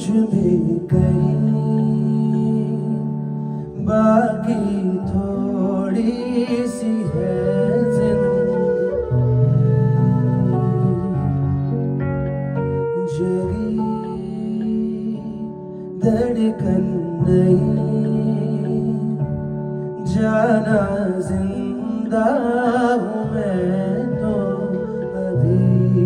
में कहीं बाकी थोड़ी सी है जगी धड़कन नहीं जाना जिंदा हूँ मैं तो अभी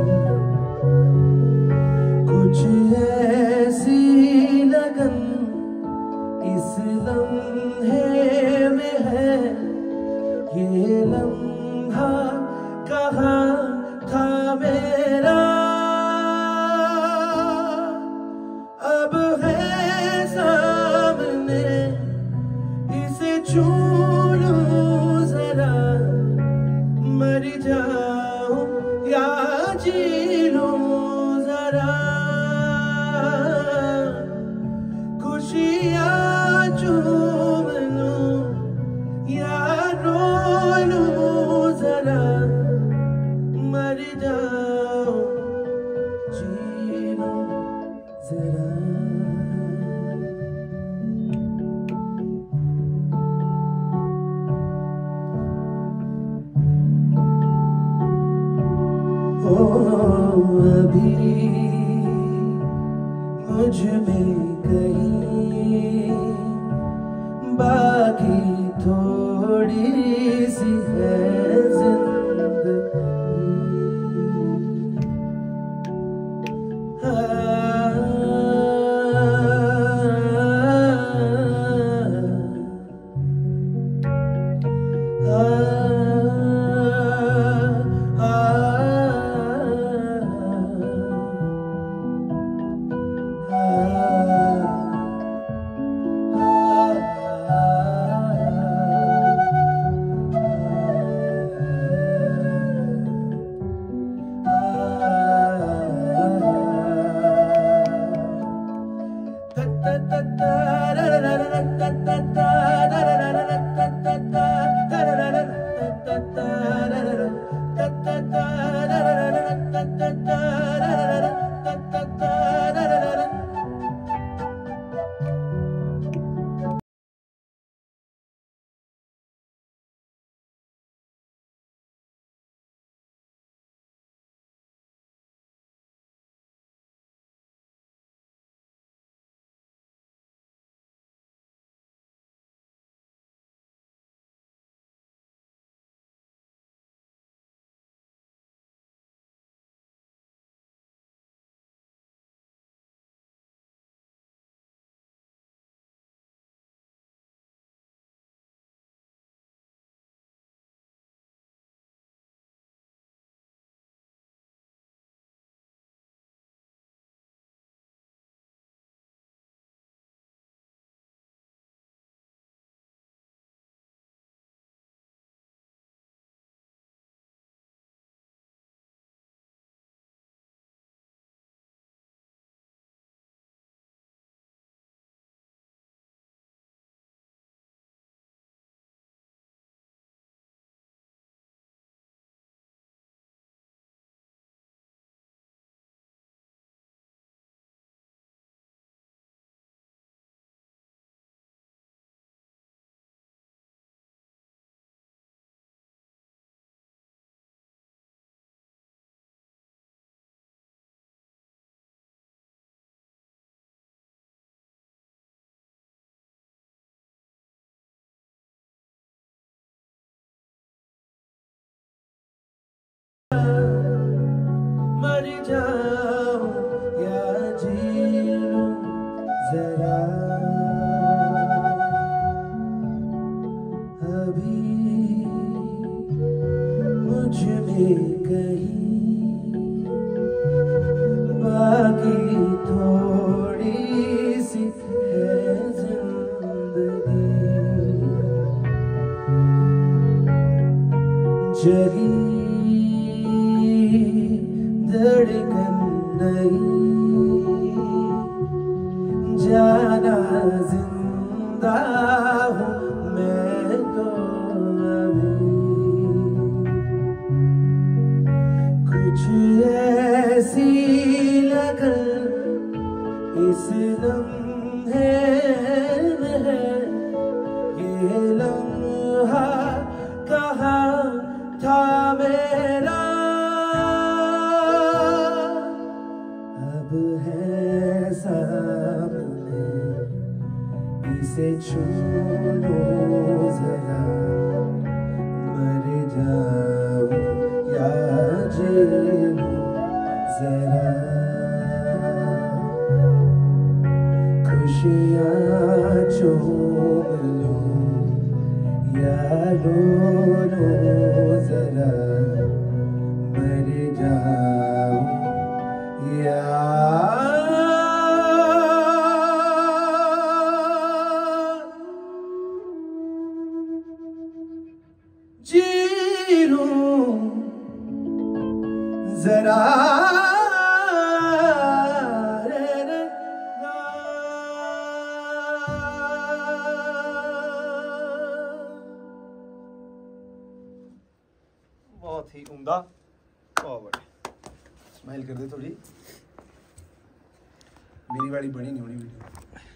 कुछ ऐसी लगन इस लम्हे में है ये लम्हा कहाँ था मेरा अब है सामने इसे छू लूं जरा मर जाऊं या जी लूं जरा खुशियाँ चूम लूं या रो लूं जरा मर जाऊं जी लूं जरा अभी मुझ में कहीं बाकी थोड़ी सी है जिंदगी मर जाऊं या जी लूं जरा अभी मुझ में कहीं बाकी थोड़ी सी है जिंदगी जगी धड़कन नहीं जाना जिंदा हूँ मैं तो अभी कुछ ऐसी लगन इस लम्हे में है ये लम्हा कहाँ था मेरा, अब है सामने इसे छू लो जरा, मर जाऊं या जी लूं जरा, खुशियाँ चूम लूं या रो लूं जरा, मर जाऊं या जी लूं जरा। बहुत ही उम्दा, बहुत बढ़िया। स्माइल कर दे थोड़ी, मेरी वाली बनी नहीं होनी वीडियो।